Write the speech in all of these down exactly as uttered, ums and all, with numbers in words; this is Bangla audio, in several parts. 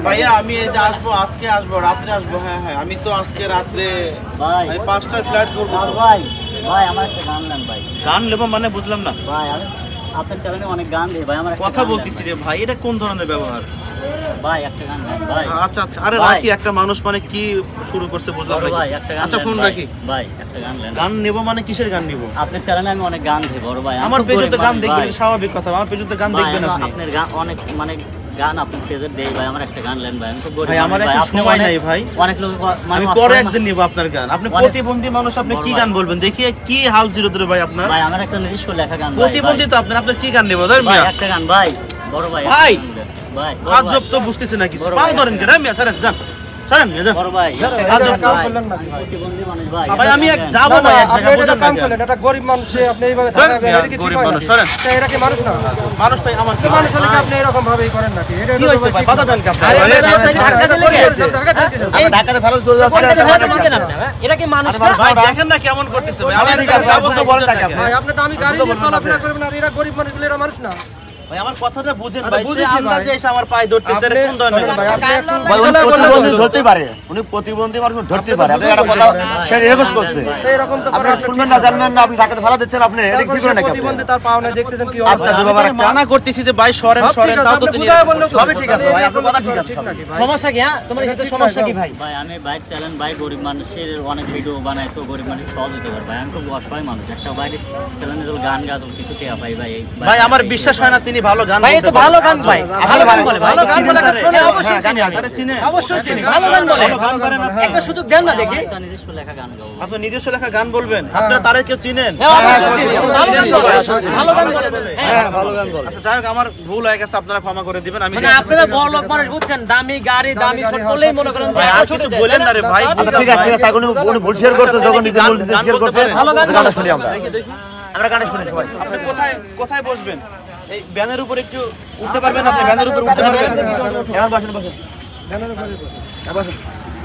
ভাইয়া আমি এই যে আসবো আজকে আসবো রাত্রে আসবো। হ্যাঁ হ্যাঁ আমি তো আজকে রাত্রে ভাই আমি পাঁচটার ফ্লাইট করবো। ভাই ভাই আমার একটা গান নেন ভাই। গান নেবো মানে বুঝলাম না ভাই। আমি আপনার চ্যানেলে অনেক গান দিই ভাই। আমার কথা বলতেছি রে ভাই, এটা কোন ধরনের ব্যবহার ভাই? একটা গান নেন ভাই। আচ্ছা আচ্ছা আরে রাখি, একটা মানুষ মানে কি শুরু করছে বুঝলাম না ভাই। একটা গান আচ্ছা ফোন রাখি ভাই। একটা গান নেন। গান নেবো মানে কিসের গান নিব? আপনার চ্যানেলে আমি অনেক গান দিই বড় ভাই। আমার পেজে গান দেখবেন স্বাভাবিক কথা, আমার পেজে গান দেখবেন আপনি। আপনার গান অনেক মানে গান আপনি পেজে দেই ভাই। আমার একটা গান নেন ভাই। আমি তো গরিব ভাই আমার একটা সময় নাই ভাই। অনেক লোক আমি পরে একদিন নিব আপনার গান। আপনি প্রতিবন্ধী মানুষ, আপনি কি গান বলবেন দেখি? কি হাল ছিল তোর ভাই আপনার? ভাই আমার একটা নিজস্ব লেখা গান ভাই। প্রতিবন্ধী তো আপনার, আপনার কি গান নেব? ধরেন ভাই একটা গান ভাই বড় ভাই। ভাই ভাই আজব তো বুঝতেছি না কিছু। পাও ধরেন কেন মিয়া? ছাড়েন যান ছাড়েন মিয়া যান। বড় ভাই আজব কাম করলেন না প্রতিবন্ধী মানুষ ভাই। ভাই আমি এক যাব ভাই এক জায়গা বুঝেন না কেন? এটা গরিব মানুষ, আপনি এইভাবে থাকবেন এটা কি গরিব মানুষ? ছাড়েন এটা কি মানুষ না? মানুষ তাই আমার কি মানুষ হলে আপনি এরকম ভাবেই করেন নাকি? এটা কি হইছে ভাই? কথা দেন কি আপনি? আরে ধাক্কা দিলে কি আছে? এই ধাক্কাতে ভালো চলে যাচ্ছে। এটা কি মানুষ না? ভাই দেখেন না কেমন করতেছে ভাই। আমি যাব তো বলেন না ভাই। আপনি তো আমি গাড়ি নিয়ে চলাফেরা করবেন আর এরা গরিব মানুষ বলে এরা মানুষ না ভাই। আমার কথাটা বুঝেন ভাই। সে আন্দাজে এসে আমার পায়ে ধরতেছে রে কোন ধরনের ভাই? ভাই উনি প্রতিবন্ধী ধরতে পারে, উনি প্রতিবন্ধী মানুষ ধরতে পারে। আপনি একটা কথা সে রিকোয়েস্ট করছে এরকম তো আপনি শুনবেন না জানবেন না, আপনি ঢাকাতে ভাড়া দিচ্ছেন। আপনি এটা কি করে নাকি প্রতিবন্ধী তার পাও না দেখতেছেন কি অবস্থা? আচ্ছা বাবা মানা করতেছি যে ভাই সরেন সরেন, তাও তো তিনি সবই ঠিক আছে ভাই। আপনার কথা ঠিক আছে। সমস্যা কি? হ্যাঁ তোমার সাথে সমস্যা কি ভাই? ভাই আমি বাইক চালান ভাই। গরিব মানুষের অনেক ভিডিও বানাই তো গরিব মানুষ সহজ হতে পারে ভাই। আমি তো অসহায় মানুষ। একটা বাইরে চালানে যদি গান গাতো কিছু টেয়া পাই ভাই। ভাই আমার বিশ্বাস হয় না তিনি ভালো গান ভাই। তো ভালো গান ভাই, ভালো গান বলে, ভালো গান বলে শুনে অবশ্যই চিনি আমি। আরে চিনে অবশ্যই চিনি। ভালো গান বলে, ভালো গান পারেন আপনি। একটা সুযোগ দেন না দেখি। একটা নিজস্ব লেখা গান গাবো। আপনি নিজস্ব লেখা গান বলবেন? আপনারা তারে কেউ চিনেন? হ্যাঁ অবশ্যই চিনি। ভালো গান বলে, ভালো গান বলে। হ্যাঁ ভালো গান বলে। আচ্ছা যাই হোক আমার ভুল হয়ে গেছে, আপনারা ক্ষমা করে দিবেন। আমি মানে আপনারা বড় লোক মানুষ বুঝছেন, দামি গাড়ি দামি ছোট বলেই মনে করেন যে আর কিছু বলেন না রে ভাই। আচ্ছা ঠিক আছে, তাই কোনো কোনো ভুল শেয়ার করতে যখন নিজে ভুল শেয়ার করতে ভালো গান শুনি আমরা। আমরা গান শুনি সবাই। আপনি কোথায় কোথায় বসবেন? এই ব্যানের উপর একটু উঠতে পারবেন? আপনি ব্যানের উপর উঠতে পারবেন? এবার বসেন বসেন। ব্যানের উপরে বসেন।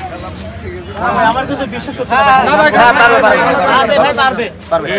আমার কিন্তু বিশ্বাস হচ্ছে না। না ভাই পারবে পারবে ভাই পারবে পারবে।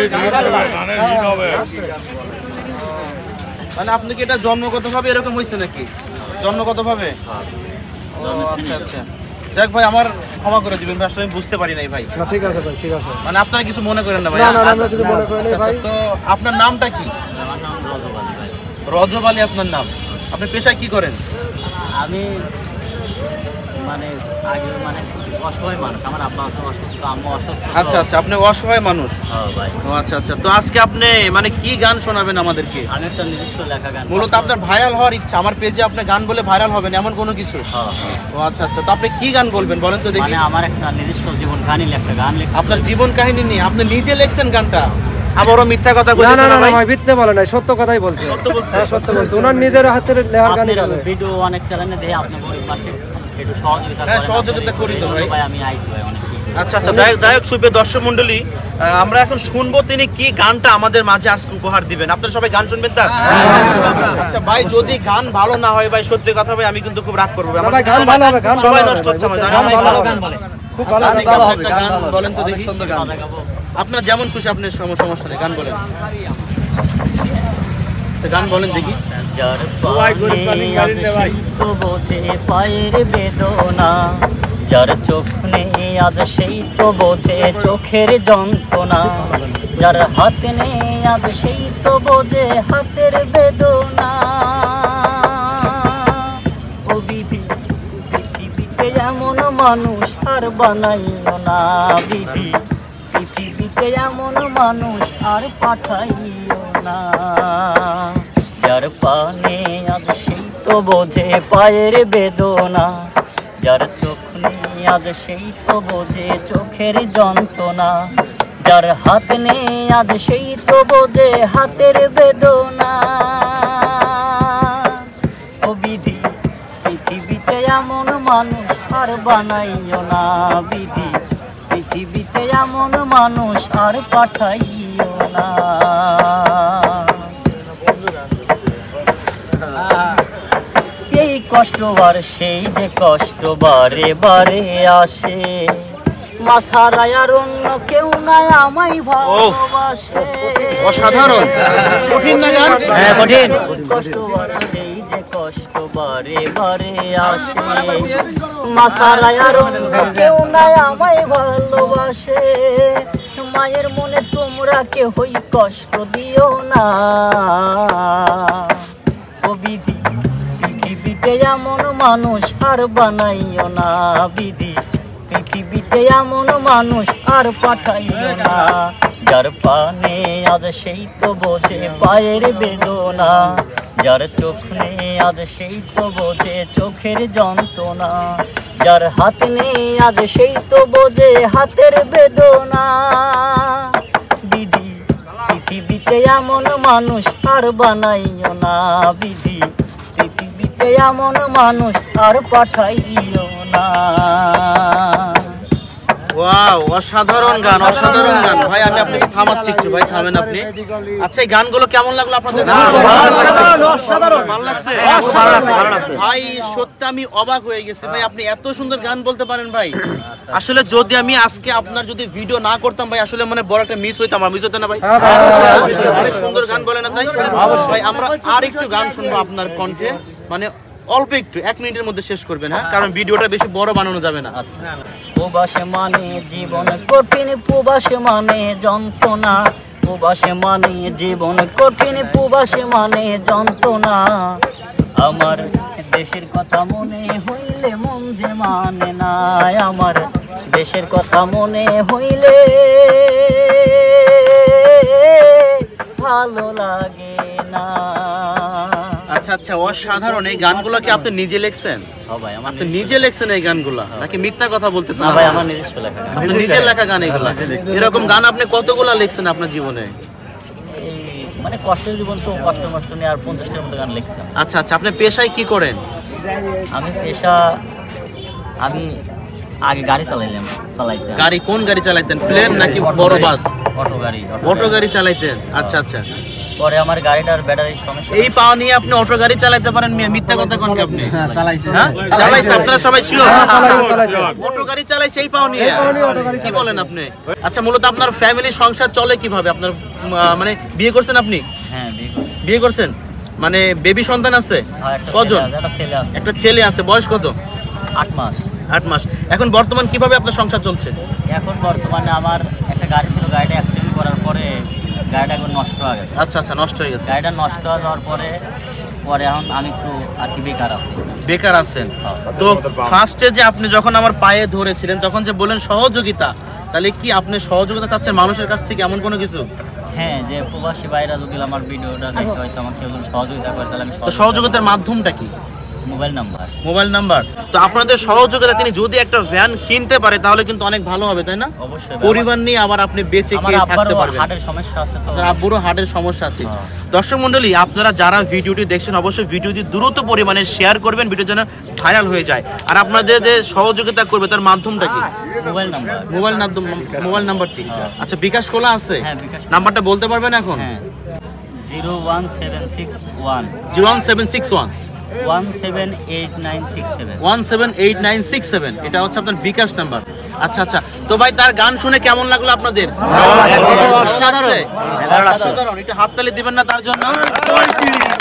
মানে আপনি কি এটা জন্মগতভাবে এরকম হইছে নাকি? জন্মগতভাবে? আচ্ছা আচ্ছা যাক ভাই আমার ক্ষমা করে দিবেন ভাই, আসলে আমি বুঝতে পারি নাই ভাই। না ঠিক আছে ভাই, ঠিক আছে। মানে আপনারা কিছু মনে করেন না ভাই? না না আমরা কিছু মনে করি না ভাই। তো আপনার নামটা কি? আমার নাম রজব আলী ভাই। রজব আলী আপনার নাম। আপনি পেশায় কি করেন? আমি মানে আগে মানে অসহায় মানুষ। আমার আব্বা অসুস্থ, আম্মা অসুস্থ। আচ্ছা আচ্ছা আপনি অসহায় মানুষ। হ্যাঁ ভাই। ও আচ্ছা আচ্ছা তো আজকে আপনি মানে কি গান শোনাবেন আমাদেরকে? আমি একটা নিজস্ব লেখা গান। মূলত আপনার ভাইরাল হওয়ার ইচ্ছা, আমার পেজে আপনি গান বলে ভাইরাল হবেন এমন কোনো কিছু? হ্যাঁ হ্যাঁ। ও আচ্ছা আচ্ছা তো আপনি কি গান বলবেন বলেন তো দেখি? মানে আমার একটা নিজস্ব জীবন কাহিনী একটা গান লেখা। আপনার জীবন কাহিনী নিয়ে আপনি নিজে লিখছেন গানটা? আবারও মিথ্যা কথা না বলছেন না না না ভাই? ভাই মিথ্যে বলে নাই, সত্য কথাই বলছে। সত্য বলছে? হ্যাঁ সত্য বলছে। ওনার নিজের হাতের লেখার গানই গাবে। ভিডিও অনেক চ্যানেলে দেয় আপনি গরিব পাশে একটু সহযোগিতা করেন। হ্যাঁ সহযোগিতা করি তো ভাই। ভাই আমি আইছি ভাই অনেক। আচ্ছা আচ্ছা যাই যাই হোক সুপ্রিয় দর্শক মণ্ডলী, আমরা এখন শুনবো তিনি কি গানটা আমাদের মাঝে আজকে উপহার দিবেন। আপনারা সবাই গান শুনবেন তার? আচ্ছা ভাই যদি গান ভালো না হয় ভাই সত্যি কথা ভাই আমি কিন্তু খুব রাগ করবো। না ভাই গান ভালো হবে, গান সবাই ভালো নষ্ট হবে। হচ্ছে আমার গান জানেন? ভালো গান বলে। খুব ভালো আচ্ছা, ভালো আপনি হবে একটা গান বলেন তো দেখি। সুন্দর গান গাবো। আপনার যেমন খুশি আপনি সম- সমস্যা নেই গান বলেন। তো গান বলেন দেখি। যার পানে আজ তো বোঝে পায়ের বেদনা, যার চোখ নেই আজ সেই তো বোঝে চোখের যন্ত্রণা, যার হাত নেই আজ সেই তো বোঝে হাতের বেদনা। ও বিধি পৃথিবীতে এমন মানুষ আর বানাইও না, বিধি পৃথিবীতে এমন মানুষ আর পাঠাইও না। যার পানে আজ সেই তো বোঝে পায়ের বেদনা, যার চোখ নেই আজ সেই তো বোঝে চোখের যন্ত্রণা, যার হাত নেই আজ সেই তো বোঝে হাতের বেদনা। ও বিধি পৃথিবীতে এমন মানুষ আর বানাইও না, বিধি পৃথিবীতে এমন মানুষ আর পাঠাইও না। এই কষ্ট বার সেই যে কষ্ট বারে বারে আসে, মাছারায় আর অন্য কেউ নাই আমায় ভালোবাসে। অসাধারণ কঠিন না গান? হ্যাঁ কঠিন। কষ্ট বার সেই যে কষ্ট বারে বারে আসে, মা ছাড়া আর অন্য কেউ নাই আমায় ভালোবাসে, মায়ের মনে তোমরা কেহই কষ্ট দিও না। ও বিধি পৃথিবীতে এমন মানুষ আর বানাইও না, বিধি পৃথিবীতে এমন মানুষ আর পাঠাইও না, যার পানে আজ সেই তো বোঝে পায়ের বেদনা, যার চোখ নেই আজ সেই তো বোঝে চোখের যন্ত্রণা, যার হাত নেই আজ সেই তো বোঝে হাতের বেদনা। বিধি পৃথিবীতে এমন মানুষ আর বানাইও না, বিধি পৃথিবীতে এমন মানুষ আর পাঠাইও না। ওয়াও, অসাধারণ গান, অসাধারণ গান ভাই। আমি আপনাকে থামাচ্ছি একটু ভাই, থামেন আপনি। আচ্ছা, এই গানগুলো কেমন লাগলো আপনাদের? অসাধারণ, ভালো লাগছে ভাই। সত্যি আমি অবাক হয়ে গেছি ভাই, আপনি এত সুন্দর গান বলতে পারেন ভাই। আসলে যদি আমি আজকে আপনার যদি ভিডিও না করতাম ভাই, আসলে মানে বড় একটা মিস হইতাম, মিস হতো না ভাই? অনেক সুন্দর গান বলেন না তাই? ভাই আমরা আর একটু গান শুনবো আপনার কণ্ঠে, মানে অল্প একটু, এক মিনিটের মধ্যে শেষ করবেন, হ্যাঁ? কারণ ভিডিওটা বেশি বড় বানানো যাবে না। প্রবাসে মানে জীবন কঠিন, প্রবাসে মানে যন্ত্রণা, প্রবাসে মানে জীবন কঠিন, প্রবাসে মানে যন্ত্রণা। আমার দেশের কথা মনে হইলে মন যে মানে না, আমার দেশের কথা মনে হইলে ভালো লাগে না। আচ্ছা আচ্ছা, অসাধারণ। এই গানগুলো কি আপনি নিজে লিখছেন? সবাই আমার আপনি নিজে লিখছেন এই গানগুলো, নাকি মিথ্যা কথা বলতেছেন? না ভাই, আমার নিজস্ব লেখা। আপনি নিজের লেখা গান এগুলা? এরকম গান আপনি কতগুলা লিখছেন আপনার জীবনে? এই মানে কষ্টের জীবন তো, কষ্ট কষ্ট নিয়ে আর পঞ্চাশটার মতো গান লিখছেন। আচ্ছা আচ্ছা, আপনি পেশায় কি করেন? আমি পেশা, আমি আগে গাড়ি চালাইলাম, চালাইতাম। গাড়ি? কোন গাড়ি চালাইতেন? প্লেন নাকি বড় বাস? অটো গাড়ি। অটো গাড়ি চালাইতেন? আচ্ছা আচ্ছা। পরে আমার গাড়িটার ব্যাটারির সমস্যা। এই পাওয়া নিয়ে আপনি অটো গাড়ি চালাতে পারেন? মিথ্যা কথা কোন কি আপনি? চালাইছেন? হ্যাঁ চালাইছেন, আপনারা সবাই শিওর? অটো গাড়ি চালাই সেই পাওয়া নিয়ে? কি বলেন আপনি? আচ্ছা, মূলত আপনার ফ্যামিলি সংসার চলে কিভাবে? আপনার মানে বিয়ে করছেন আপনি? হ্যাঁ, বিয়ে করছি। বিয়ে করছেন মানে বেবি সন্তান আছে? হ্যাঁ, একটা কজন? ছেলে আছে, একটা ছেলে আছে। একটা ছেলে আছে, বয়স কত? আট মাস। আট মাস। এখন বর্তমান কিভাবে আপনার সংসার চলছে? এখন বর্তমানে আমার একটা গাড়ি ছিল, গাড়িটা অ্যাক্সিডেন্ট করার পরে গাড়িটা এখন নষ্ট হয়ে গেছে। আচ্ছা আচ্ছা, নষ্ট হয়ে গেছে। গাড়িটা নষ্ট হয়ে যাওয়ার পরে পরে এখন আমি একটু আর কি বেকার আছি। বেকার আছেন? তো ফার্স্টে যে আপনি যখন আমার পায়ে ধরেছিলেন তখন যে বলেন সহযোগিতা, তাহলে কি আপনি সহযোগিতা চাচ্ছেন মানুষের কাছ থেকে, এমন কোনো কিছু? হ্যাঁ, যে প্রবাসী বাইরা যদি আমার ভিডিওটা দেখতে হয়তো আমাকে কেউ যদি সহযোগিতা করে তাহলে আমি তো সহযোগিতার মাধ্যমটা কি? Mobile number. Mobile number. তো আপনাদের সহযোগিতা তিনি যদি একটা ভ্যান কিনতে পারে তাহলে কিন্তু অনেক ভালো হবে, তাই না? অবশ্যই। পরিবার নিয়ে আবার আপনি বেঁচে খেয়ে থাকতে পারবেন। হার্টের সমস্যা আছে তো। আপনার আব্বুরও হার্টের সমস্যা আছে। দর্শক মণ্ডলী, আপনারা যারা ভিডিওটি দেখছেন অবশ্যই ভিডিওটি দ্রুত পরিমাণে শেয়ার করবেন, ভিডিও যেন ভাইরাল হয়ে যায়। আর আপনাদের যে সহযোগিতা করবে তার মাধ্যমটা কি? Mobile number. Mobile number. Mobile নাম্বারটি? আচ্ছা, বিকাশ খোলা আছে? হ্যাঁ, বিকাশ। নাম্বারটা বলতে পারবেন এখন? হ্যাঁ, zero one seven six one zero one seven six one one seven eight nine six seven one seven eight nine six seven. এটা হচ্ছে আপনার বিকাশ নাম্বার। আচ্ছা আচ্ছা, তো ভাই তার গান শুনে কেমন লাগলো আপনাদের? অসাধারণ। এটা হাততালি দিবেন না তার জন্য?